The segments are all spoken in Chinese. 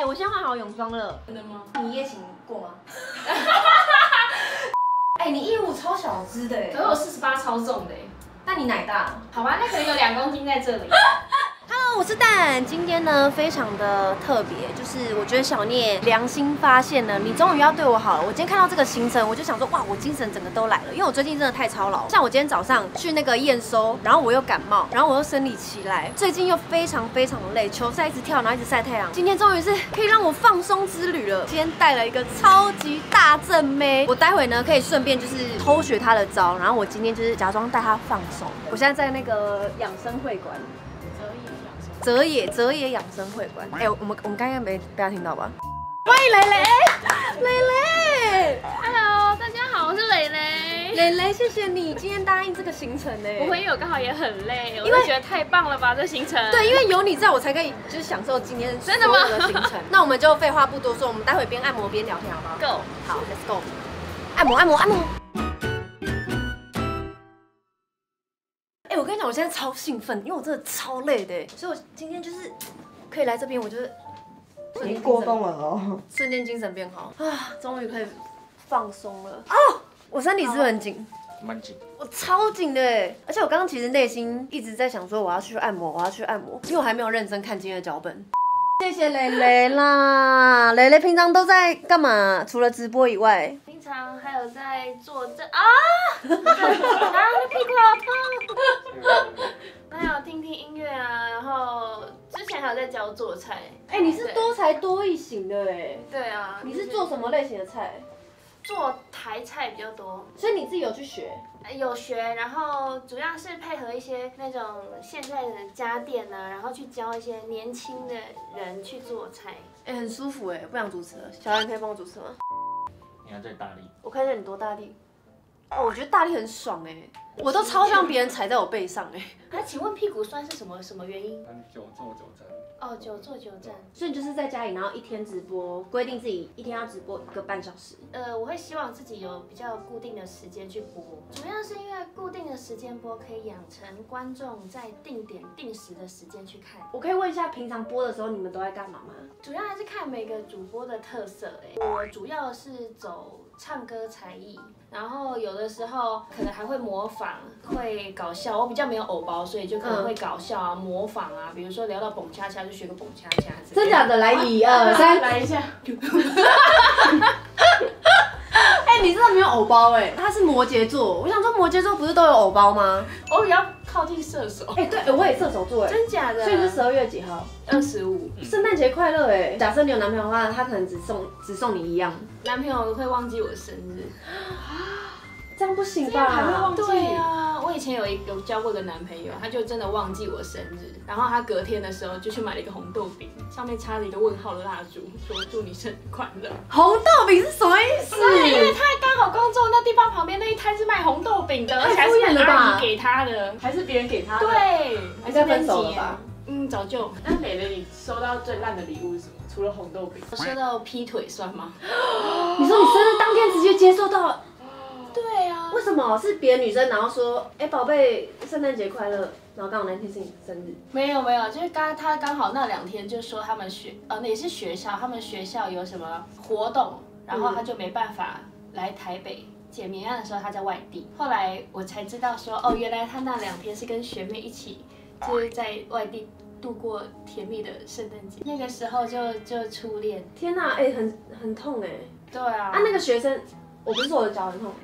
哎，我现在换好泳装了。 真的吗？ 你一夜情过吗？哎，你1.5超小只的哎， 可是我48超重的哎。 但你奶大。 好吧，那可能有2公斤在这里。 Hello， 我是蛋。今天呢，非常的特别，就是我觉得小聂良心发现了，你终于要对我好了。我今天看到这个行程，我就想说，哇，我精神整个都来了，因为我最近真的太操劳。像我今天早上去那个验收，然后我又感冒，然后我又生理期来，最近又非常的累，球赛一直跳，然后一直晒太阳。今天终于是可以让我放松之旅了。今天带了一个超级大正妹，我待会呢可以顺便就是偷学她的招，然后我今天就是假装带她放松。我现在在那个养生会馆。泽野养生会馆，哎，我们刚刚没被他听到吧？欢迎蕾蕾 ，Hello， 大家好，我是蕾蕾。 蕾蕾，谢谢你今天答应这个行程呢。 不会，因为我刚好也很累，我就觉得太棒了吧，这行程。 对，因为有你在我才可以就是享受今天所有的行程。那我们就废话不多说，我们待会边按摩边聊天，好不好 ？Go， 好 ，Let's go， 按摩。哎，我跟你讲，我现在超兴奋，因为我真的超累的，所以我今天就是可以来这边，我就是你过分了哦， 瞬间精神变好啊，终于可以放松了哦。我身体是不是很紧？ 蛮紧， 我超紧的哎，而且我刚刚其实内心一直在想说我要去按摩，因为我还没有认真看今天的脚本。谢谢蕾蕾啦，蕾蕾平常都在干嘛？除了直播以外， 平常还有在做这啊，屁股好痛。还有听音乐啊，然后之前还有在教做菜。 哎，你是多才多艺型的哎。 对啊。 你是做什么类型的菜？ 做台菜比较多， 所以你自己有去学？ 有学，然后主要是配合一些那种现在的家电呢，然后去教一些年轻的人去做菜。 哎，很舒服哎，不想主持了。小兰可以帮我主持吗？ 你要再大力。 我看一下你多大力。哦，我觉得大力很爽哎，我都超像别人踩在我背上哎。 那请问屁股酸是什么原因？ 久坐久站。 哦，久坐久站。 所以你就是在家里，然后一天直播，规定自己一天要直播1个半小时。 我会希望自己有比较固定的时间去播，主要是因为固定的时间播可以养成观众在定点定时的时间去看。 我可以问一下，平常播的时候你们都在干嘛吗？ 主要还是看每个主播的特色我主要是走唱歌才艺，然后有的时候可能还会模仿，会搞笑。我比较没有偶包，所以就可能会搞笑啊、模仿啊。比如说聊到蹦恰恰就学个蹦恰恰。 真假的？来1、2、3， 来一下。 哎，你真的没有偶包哎？他是摩羯座，我想说摩羯座不是都有偶包吗？ 我比较靠近射手。 哎，对，我也射手座哎。 真假的？ 所以是12月几号 ？25。 圣诞节快乐哎！假设你有男朋友的话，他可能只送你1样。 男朋友会忘记我生日。 这样不行吧？ 还会忘记？对啊，我以前有交过一个男朋友，他就真的忘记我生日，然后他隔天的时候就去买了一个红豆饼，上面插了一个问号的蜡烛，说祝你生日快乐。 红豆饼是什么意思？ 对，因为他刚好工作那地方旁边那一摊是卖红豆饼的，而且还是阿姨给他的， 还是别人给他的？ 对， 还是分手了吧？ 早就。 那蕾蕾，你收到最烂的礼物是什么？除了红豆饼， 收到劈腿算吗？ 你说你生日当天直接接受到？ 对啊。 为什么是别的女生，然后说，哎，宝贝，圣诞节快乐，然后刚好那天是你生日？ 没有，就是他刚好那2天就说他们也是学校，他们学校有什么活动，然后他就没办法来台北。解谜案的时候他在外地，后来我才知道说，哦，原来他那2天是跟学妹一起，就是在外地度过甜蜜的圣诞节。那个时候就初恋。 天哪，哎，很痛哎。 对啊。 啊，那个学生，我不是说我的脚很痛。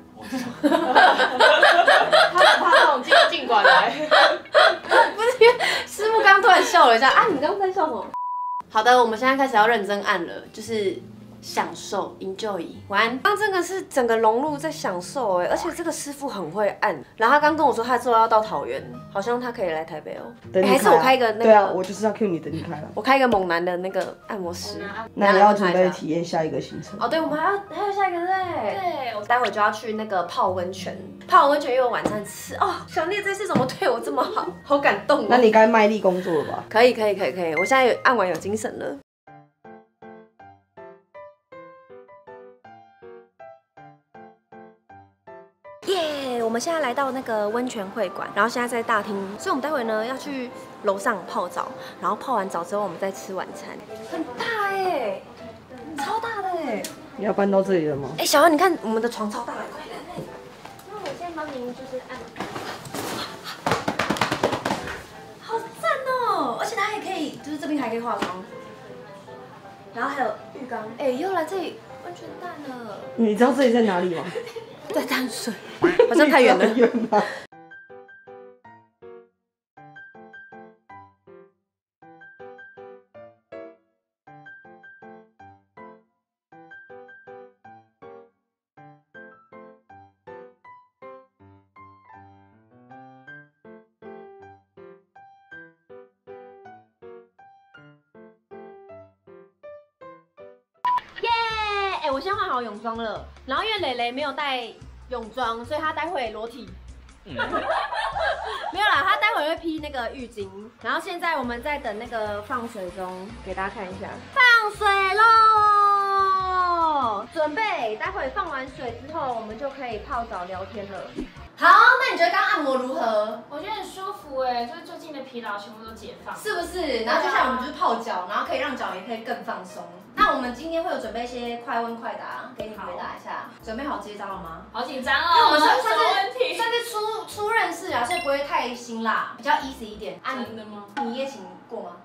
他那种尽管来。 不是，因为师傅刚突然笑了一下啊，你刚刚在笑什么？好的，我们现在开始要认真按了，就是享受 enjoy 玩。刚这个是整个融入在享受哎，而且这个师傅很会按。然后他刚跟我说他之后要到桃园，好像他可以来台北哦。还是我开一个那个？ 对啊，我就是要 cue 你等你开了。 我开一个猛男的那个按摩师。 那你要准备体验下一个行程。 哦，对，我们还有下一个对。 对， 我待会就要去那个泡温泉，泡温泉又有晚餐吃哦。小聂这次怎么对我这么好，好感动哦。 那你该卖力工作了吧？ 可以，我现在按完有精神了。耶！我们现在来到那个温泉会馆，然后现在在大厅，所以我们待会呢要去楼上泡澡，然后泡完澡之后我们再吃晚餐。很大哎， 耶，超大的哎！ 你要搬到这里了吗？ 哎，小安，你看我们的床超大的，快来！那我先帮您就是按。好赞哦！而且它还可以，就是这边还可以化妆，然后还有浴缸。哎，又来这里温泉蛋了。 你知道这里在哪里吗？ 在淡水，好像太远了。 远吗？ 哎，我先换好泳装了，然后因为蕾蕾没有带泳装，所以她待会裸体。没有啦，她待会会披那个浴巾。然后现在我们在等那个放水中，给大家看一下，放水喽！准备，待会放完水之后，我们就可以泡澡聊天了。好，那你觉得刚刚按摩如何？ 我觉得很舒服哎，就是最近的疲劳全部都解放， 是不是？然后接下来我们就是泡脚，然后可以让脚也可以更放松。那我们今天会有准备一些快问快答，给你回答一下。准备好接招了吗？ 好紧张因为我哦！ 们算什么问题？ 是初认识啊，所以不会太辛辣，比较 easy 一点。 真的吗？ 你夜勤过吗？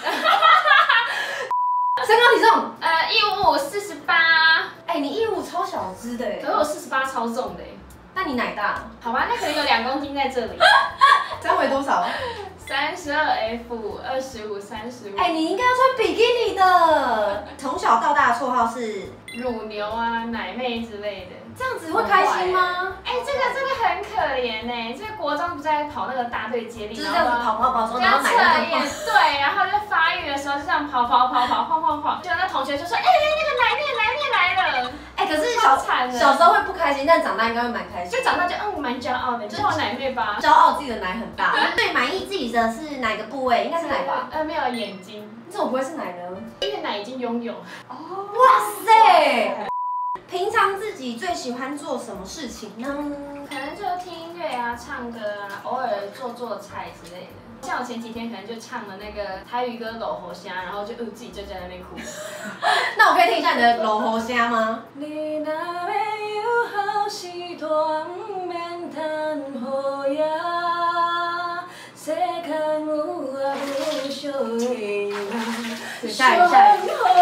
身高体重 155、48， 哎，你155超小只的哎， 可是我48超重的哎。 那你奶大？ 好吧，那可能有2公斤在这里。 张伟多少？ 32F 25 35。 哎，你应该要穿比基尼的。从小到大的绰号是乳牛啊、奶妹之类的。 这样子会开心吗？ 哎，这个很可怜呢。这个国中不是在跑那个大队接力， 就是这样子跑， 这然后样测验，对，然后就发育的时候就这样跑，晃，就那同学就说，哎，那个奶妹来了。 哎，可是超惨的小时候会不开心，但长大应该会蛮开心。 就长大就蛮骄傲的，就叫我奶妹吧。 骄傲自己的奶很大。最满意自己的是哪个部位？应该是奶吧？ 没有眼睛， 你怎么不会是奶呢？ 因为奶已经拥有。 哇塞！平常自己最喜欢做什么事情呢？ 可能就听音乐啊、唱歌啊，偶尔做菜之类的。像我前几天可能就唱了那个台语歌《老火虾》，然后就自己就在那边哭。 那我可以听一下你的老喉虾吗？ 你若要有好时段，不免等好夜，世间有我无少的下一下。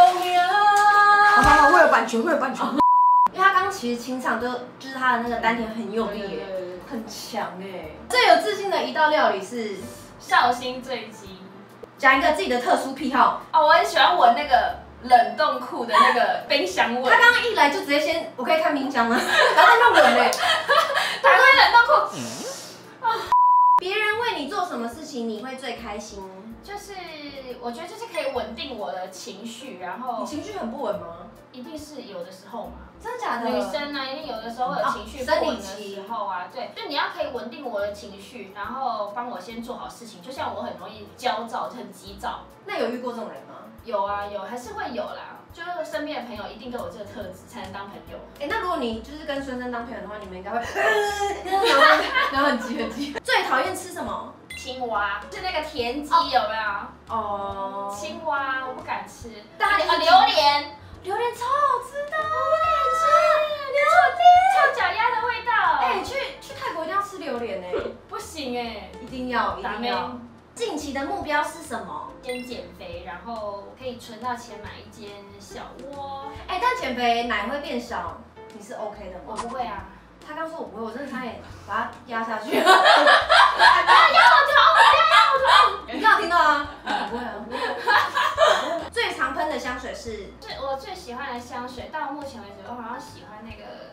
好，会有版权。 因为他刚刚其实清唱就是他的那个丹田很用力耶，很强哎。最有自信的一道料理是绍兴醉鸡。 讲一个自己的特殊癖好。 哦，我很喜欢闻那个冷冻库的那个冰箱味。 他刚刚一来就直接先，我可以看冰箱吗？然后在那闻嘞。 打开冷冻库。 别人为你做什么事情你会最开心？ 就是我觉得就是可以稳定我的情绪，然后你情绪很不稳吗？ 一定是有的时候嘛。 真的假的？ 女生呢，一定有的时候会有情绪不稳的时候啊，对，就你要可以稳定我的情绪，然后帮我先做好事情。就像我很容易焦躁，很急躁。 那有遇过这种人吗？ 有啊，有还是会有啦。就是身边的朋友一定都有这个特质，才能当朋友。 哎，那如果你就是跟孙生当朋友的话，你们应该会，然后很急。最讨厌吃什么？ 青蛙，是那个田鸡有没有？ 哦， 青蛙我不敢吃， 但它榴莲。 榴莲超好吃的， 我不敢吃，臭脚丫的味道。 哎，去泰国一定要吃榴莲哎， 不行哎， 一定要。近期的目标是什么？ 先减肥，然后可以存到钱买一间小窝。 哎，但减肥奶会变小，你是 OK 的吗？ 我不会啊。 他刚说我不会，我真的差点把它压下去。 不要压我头！ 你刚有听到啊？不会啊。最常喷的香水是我最喜欢的香水，到目前为止我好像喜欢那个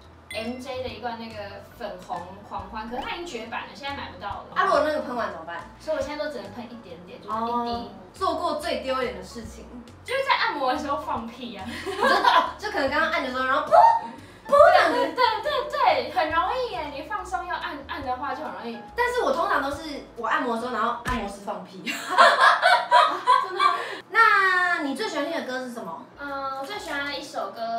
MJ 的一罐那个粉红狂欢，可是它已经绝版了，现在买不到了。 啊，如果那个喷完怎么办？ 所以我现在都只能喷一点点，就是一滴。 做过最丢脸的事情， 就是在按摩的时候放屁啊！ 就可能刚刚按的时候，然后噗这样子。对，很容易耶。你放松要按的话就很容易。 但是我通常都是我按摩的时候，然后按摩师放屁。真的吗？那你最喜欢听的歌是什么？ 我最喜欢的一首歌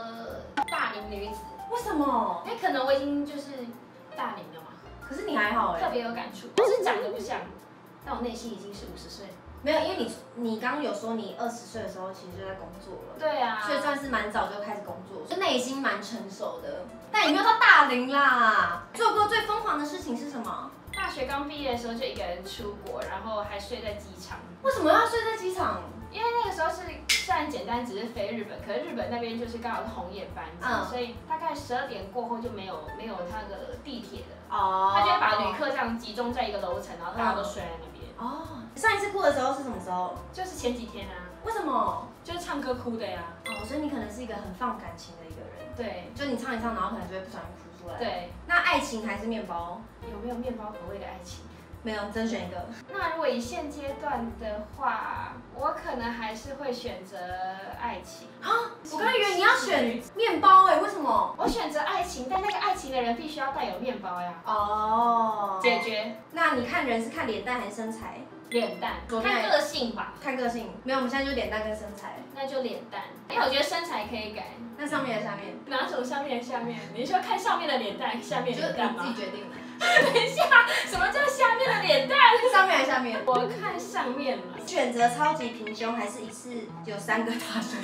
《大龄女子》。 为什么？ 因为可能我已经就是大龄了嘛。 可是你还好哎， 特别有感触。我是长得不像，但我内心已经是50岁。 没有，因为你刚刚有说你20岁的时候其实就在工作了， 对啊， 所以算是蛮早就开始工作，就内心蛮成熟的，但也没有到大龄啦。做过最疯狂的事情是什么？ 大学刚毕业的时候就一个人出国，然后还睡在机场。 为什么要睡在机场？ 因为那个时候是虽然简单只是飞日本，可是日本那边就是刚好是红眼班机，所以大概12点过后就没有它的地铁了。 哦， 他就会把旅客这样集中在一个楼层，然后大家都睡在那边。 哦，上一次哭的时候是什么时候？ 就是前几天啊。 为什么？ 就是唱歌哭的呀。 哦，所以你可能是一个很放感情的一个人。 对， 就你唱一唱，然后可能就会不小心哭出来。 对。 那爱情还是面包？ 有没有面包口味的爱情？ 没有，真选一个。 那如果以现阶段的话，我可能还是会选择爱情。 啊，我刚以为你要选面包哎，为什么？ 我选择爱情，但那个爱情的人必须要带有面包呀。 哦， 解决。 那你看人是看脸蛋还是身材？ 脸蛋，看个性吧。 看个性，没有，我们现在就脸蛋跟身材。 那就脸蛋，因为我觉得身材可以改。 那上面还是下面？ 哪种上面？下面？你说看上面的脸蛋，下面的脸蛋吗？ 你自己决定。 等一下，什么叫下面的脸蛋？ 上面还是下面？ 我看上面了。 选择超级平胸还是一次有3个大胸？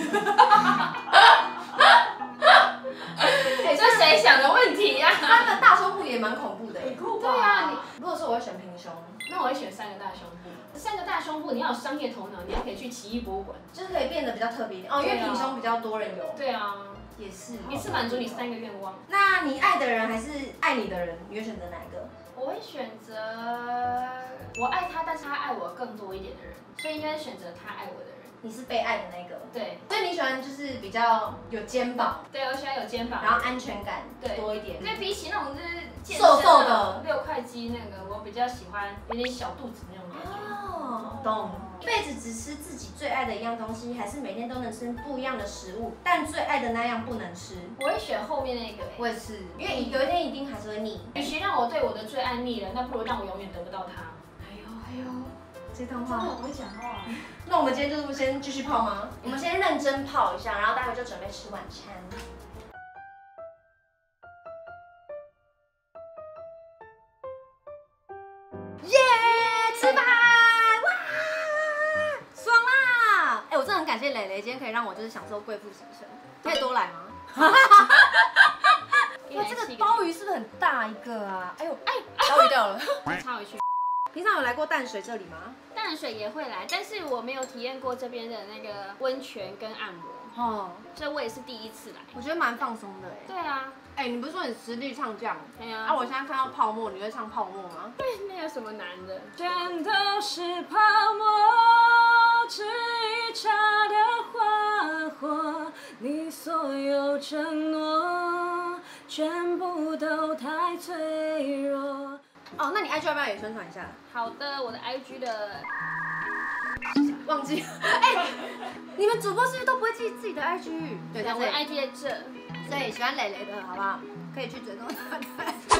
这谁想的问题呀 3个大胸部也蛮恐怖的。 很酷吧？对啊， 如果说我会选平胸， 那我会选3个大胸部。3个大胸部，你要有商业头脑，你还可以去奇异博物馆， 就是可以变得比较特别一点哦。因为平胸比较多人有。 对啊， 也是。 一次满足你3个愿望。 那你爱的人还是爱你的人，你会选择哪一个？ 我会选择我爱他，但是他爱我更多一点的人，所以应该选择他爱我的人。 你是被爱的那个。 对。 所以你喜欢就是比较有肩膀。 对，我喜欢有肩膀， 然后安全感多一点。 因为比起那种就是瘦瘦的 6块肌那个，我比较喜欢有点小肚子那种感觉。 哦，懂。一辈子只吃自己最爱的一样东西，还是每天都能吃不一样的食物，但最爱的那样不能吃？ 我会选后面那个。 我也是，因为有一天一定还是会腻。 与其让我对我的最爱腻了，那不如让我永远得不到它。 哎呦，这段话很会讲话。 那我们今天就是先继续泡吗？我们先认真泡一下，然后待会就准备吃晚餐。耶，吃饭！哇，爽啦！哎，我真的很感谢蕾蕾，今天可以让我就是享受贵妇行程。可以多来吗？哇，这个鲍鱼是不是很大一个啊？哎呦，哎，鲍鱼掉了， 插回去。 平常有来过淡水这里吗？ 淡水也会来，但是我没有体验过这边的那个温泉跟按摩， 哦， 所以我也是第一次来。 我觉得蛮放松的哎。 对啊， 哎，你不是说你实力唱将？ 对啊。 啊，我现在看到泡沫，你会唱泡沫吗？ 对，那有什么难的？ 全都是泡沫，只一刹的花火，你所有承诺，全部都太脆弱。 哦，那你 IG 要不要也宣传一下？ 好的，我的 IG 的忘记。哎，你们主播是不是都不会记自己的 IG？对， 我的 IG 在这。 所以喜欢蕾蕾的好不好？可以去追踪她的。